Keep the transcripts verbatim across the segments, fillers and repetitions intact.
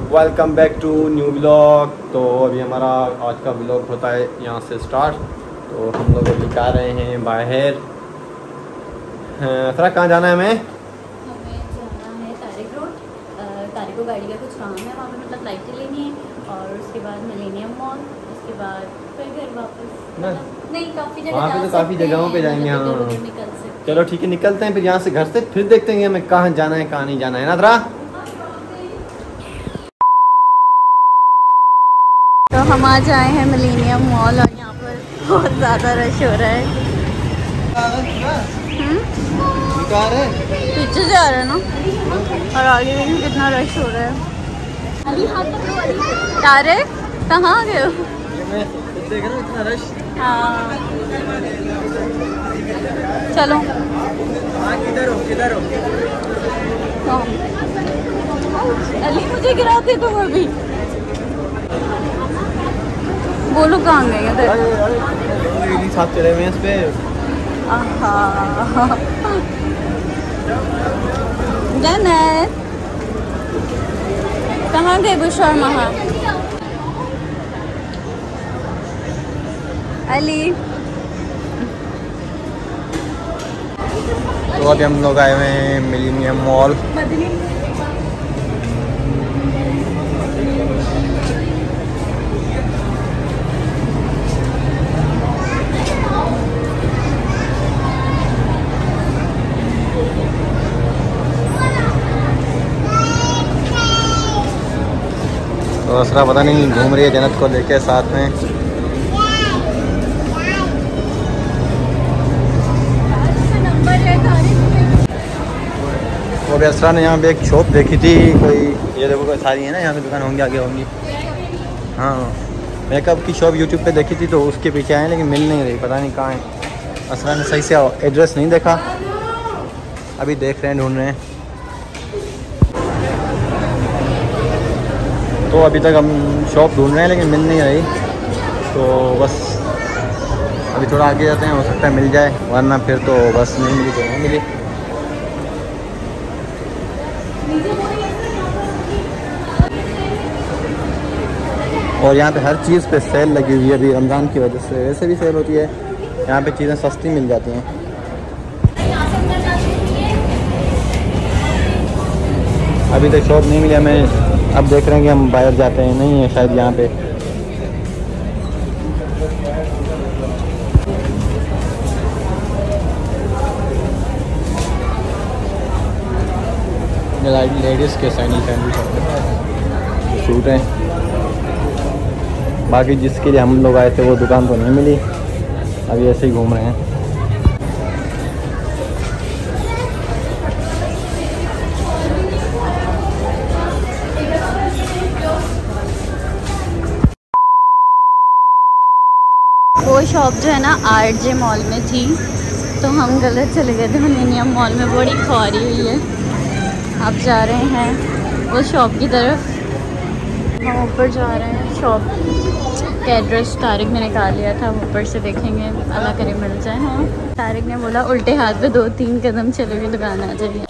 Welcome back to new vlog. तो अभी हमारा आज का व्लॉग होता है यहाँ से स्टार्ट। तो हम लोग अभी जा रहे हैं बाहर। सर कहाँ जाना है हमें? हमें जाना है तारिक रोड। तारिक को गाड़ी का कुछ काम है वहाँ पे, मतलब लाइटें लेनी है और उसके बाद मिलेनियम मॉल, उसके बाद फिर घर वापस ना? नहीं, काफ़ी जगह वहाँ पे तो काफ़ी जगहों पे जाएंगे। हाँ चलो ठीक है, निकलते हैं फिर यहाँ से घर से, फिर देखते हैं हमें कहाँ जाना है कहाँ नहीं जाना है ना थोड़ा। तो हम आज आए हैं मिलेनियम मॉल और यहाँ पर बहुत ज़्यादा रश हो रहा है। पीछे से आ रहा है ना, और आगे भी कितना रश हो रहा है। तारे कहाँ गए हो? इतना रश। हाँ चलो। किधर हो किधर हो? अली मुझे गिराते तुम अभी। बोलो कहाँ गए इधर? साथ चले हुए हैं इस पे। जन्नत कहाँ गए बुशर महा? अली तो अभी हम लोग आए हुए हैं मिलेनियम मॉल। तो असरा पता नहीं घूम रही है जन्नत को लेके साथ में। तो अभी असरा ने यहाँ पे एक शॉप देखी थी कोई, ये देखो कोई सारी है ना यहाँ पे दुकान होंगी आगे होंगी। हाँ मेकअप की शॉप यूट्यूब पे देखी थी तो उसके पीछे आए लेकिन मिल नहीं रही, पता नहीं कहाँ है। असरा ने सही से एड्रेस नहीं देखा, अभी देख रहे हैं ढूंढ रहे हैं। तो अभी तक हम शॉप ढूंढ रहे हैं लेकिन मिल नहीं रही, तो बस अभी थोड़ा आगे जाते हैं, हो सकता है मिल जाए, वरना फिर तो बस नहीं मिली तो नहीं मिली। और यहाँ पे हर चीज़ पे सेल लगी हुई है अभी रमज़ान की वजह से, वैसे भी सेल होती है यहाँ पे, चीज़ें सस्ती मिल जाती हैं। अभी तक शॉप नहीं मिली हमें, अब देख रहे हैं कि हम बाहर जाते हैं, नहीं है शायद यहाँ पे। लेडीज़ के सैंडल सैंडल सूट हैं, बाकी जिसके लिए हम लोग आए थे वो दुकान तो नहीं मिली, अभी ऐसे ही घूम रहे हैं। वो शॉप जो है ना आर जे मॉल में थी, तो हम गलत चले गए थे मिलेनियम मॉल में, बड़ी ख्वारी हुई है। अब जा रहे हैं वो शॉप की तरफ, हम ऊपर जा रहे हैं। शॉप का एड्रेस तारिक ने निकाल लिया था, ऊपर से देखेंगे, अल्लाह करे मिल जाए। हाँ तारिक ने बोला उल्टे हाथ पे दो तीन कदम चले हुए दुकान आ जाएगी।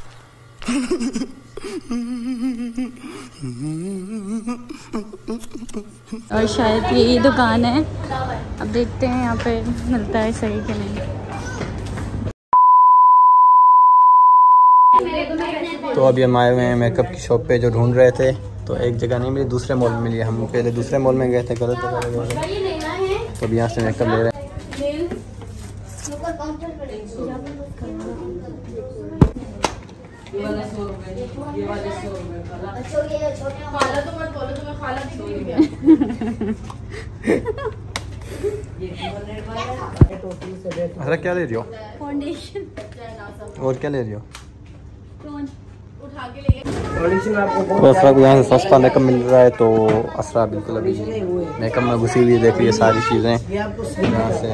और शायद यही दुकान है, अब देखते हैं यहाँ पे मिलता है सही कि नहीं। तो अभी हम आए हुए हैं मेकअप की शॉप पे जो ढूंढ रहे थे, तो एक जगह नहीं मिली, दूसरे मॉल में मिली। हम पहले दूसरे मॉल में गए थे, गलत जगह गए थे, तो अभी यहाँ से मेकअप ले रहे हैं। अरे क्या ले रही हो? फाउंडेशन। और क्या ले रही हो? तो असरा को यहाँ से सस्ता मेकअप मिल रहा है, तो असरा बिल्कुल अभी मेकअप में घुसी हुई देख रही है सारी चीज़ें यहाँ से।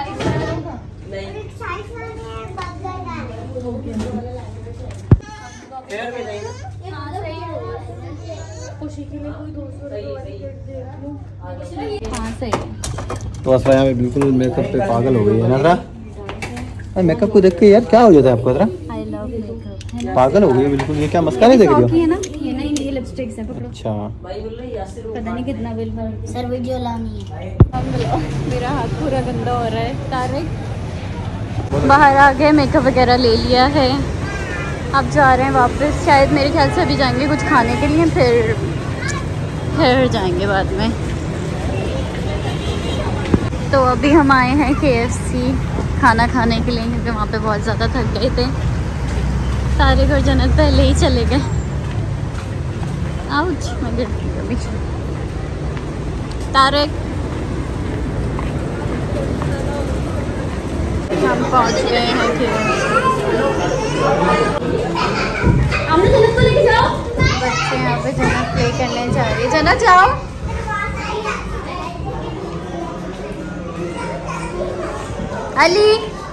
तो असरा यहाँ पे बिल्कुल मेकअप पे पागल हो गई है ना असरा। मेकअप को देख के यार क्या हो जाता है आपको असरा? I love makeup. पागल हो गई बिल्कुल। ये क्या मस्का नहीं देख रही हो? ये ना ये नहीं ये लिपस्टिक्स हैं, पकड़ो। अच्छा पता नहीं कितना बिल बन। सर वीडियो लानी है। मेरा हाथ पूरा गंदा हो रहा है। तारिक बाहर आ गए, मेकअप वगैरह ले लिया है, अब जा रहे हैं वापस। शायद मेरे ख्याल से अभी जाएंगे कुछ खाने के लिए, फिर फिर जाएंगे बाद में। तो अभी हम आए हैं के एफ सी खाना खाने के लिए, क्योंकि वहाँ पे बहुत ज़्यादा थक गए थे। तारिक और जन्नत पहले ही चले गए। आउच, मैं गिर गई अभी। तारिक हम पहुँच गए हैं के एफ सी। बच्चे यहाँ पे जन्नत प्ले करने जा रही है। जन्नत जाओ। अली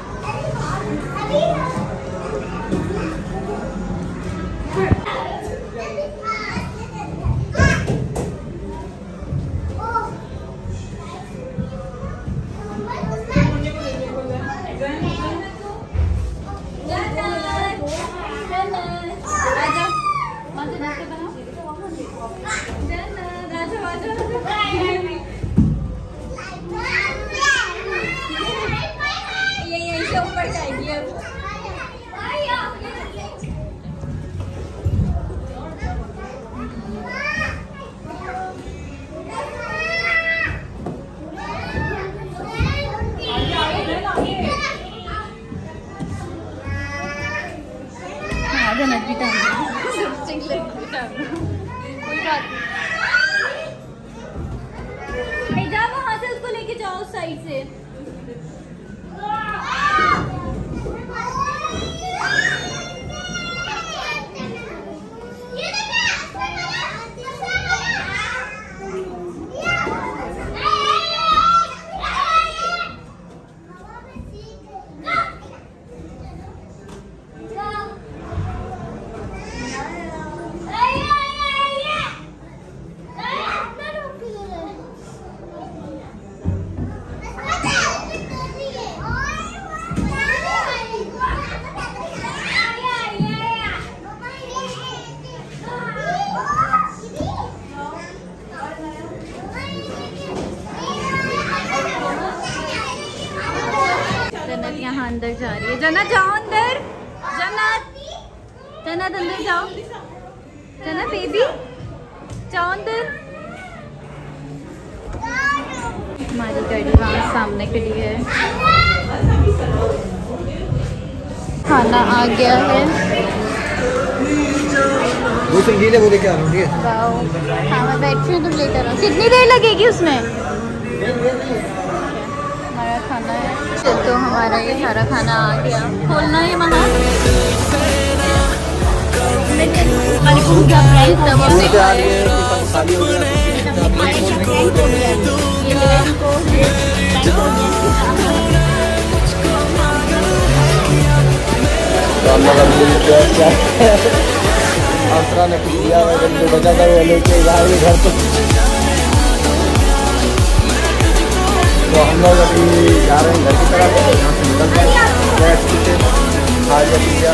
जन्नत भी टाइम कोई बात नहीं। जा वहाँ से उसको लेके जाओ उस साइड से। यहाँ अंदर जा रही है। जन्नत जाओ अंदर। जन्नत जन्नत अंदर जाओ। जन्नत बेबी जाओ अंदर। हमारी गाड़ी वहाँ सामने खड़ी है। खाना आ गया है। दूसरी गीले वो लेके आ रहा हूँ, ठीक है? वाओ, हाँ मैं बैठ रही हूँ, तुम लेकर आओ। कितनी देर लगेगी उसमें? हमारा खाना है। तो हमारा ये सारा खाना आ गया। खोलना है वहाँ। आसरा ने कुछ दिया है, जो बचा था वो लेके जाएंगे घर पे। तो हम लोग अभी जा रहे हैं घर की तरफ। यहाँ से निकल गए खा लिया पी लिया।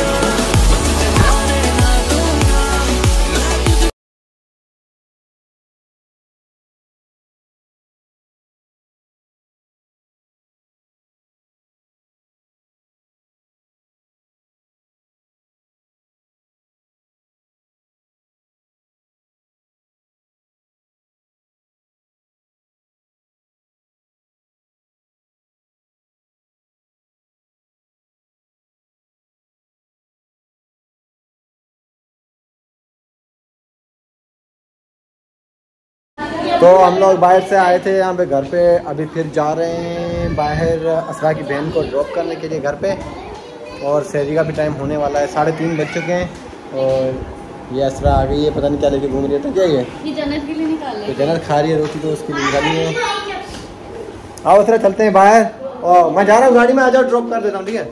तो हम लोग बाहर से आए थे यहाँ पे घर पे, अभी फिर जा रहे हैं बाहर असरा की बहन को ड्रॉप करने के लिए घर पे। और सहरी का भी टाइम होने वाला है, साढ़े तीन बज चुके हैं। और ये असरा आ गई है, पता नहीं क्या लेके घूम रही है। तो क्या ये ये जन्नत के लिए निकाल तो जन्नत खा रही है रोटी, तो उसके लिए निकाली है। आओ असरा चलते हैं बाहर। और मैं जा रहा हूँ गाड़ी में, आ जाओ ड्रॉप कर देता हूँ, ठीक है?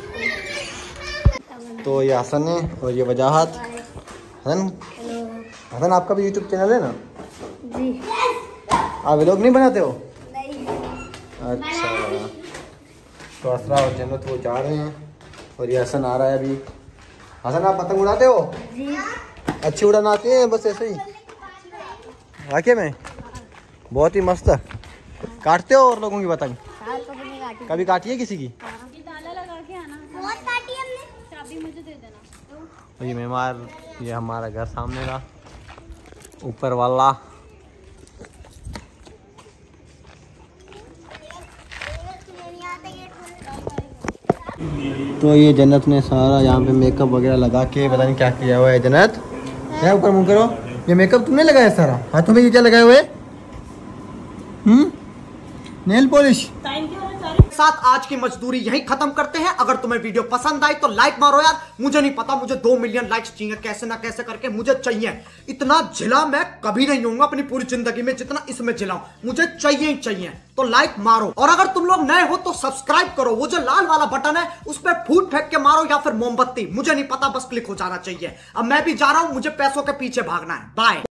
तो ये हसन है और ये वजाहत। हसन हसन आपका भी यूट्यूब चैनल है ना? जी। आप व्लॉग नहीं बनाते हो? नहीं। अच्छा, तो असरा और जन्नत वो जा रहे हैं और ये हसन आ रहा है अभी। हसन आप पतंग उड़ाते हो? जी। अच्छी उड़ान आती है बस ऐसे ही वाकई में बहुत ही मस्त है। काटते हो और लोगों की पतंग? कभी काटी है किसी की? ताला लगा के आना, बहुत काटी हमने, चाबी मुझे दे देना। ये मेहमान, ये हमारा घर सामने का ऊपर वाला। तो ये जन्नत ने सारा यहाँ पे मेकअप वगैरह लगा के पता नहीं क्या किया हुआ है। जन्नत क्या ऊपर मुँह करो, ये मेकअप तुमने लगाया सारा? हाथों में ये क्या लगाए हुए? Hmm nail polish. साथ आज की मजदूरी यही खत्म करते हैं। अगर तुम्हें वीडियो पसंद आई तो लाइक मारो यार। मुझे नहीं पता, मुझे दो मिलियन लाइक्स चाहिए, कैसे ना कैसे करके मुझे चाहिए। इतना जिला मैं कभी नहीं होऊंगा अपनी पूरी जिंदगी में जितना इसमें जिलाऊं, मुझे चाहिए ही चाहिए। तो लाइक मारो, और अगर तुम लोग नए हो तो सब्सक्राइब करो। वो जो लाल वाला बटन है उस पर फूट फेंक के मारो या फिर मोमबत्ती, मुझे नहीं पता, बस क्लिक हो जाना चाहिए। अब मैं भी जा रहा हूं, मुझे पैसों के पीछे भागना है। बाय।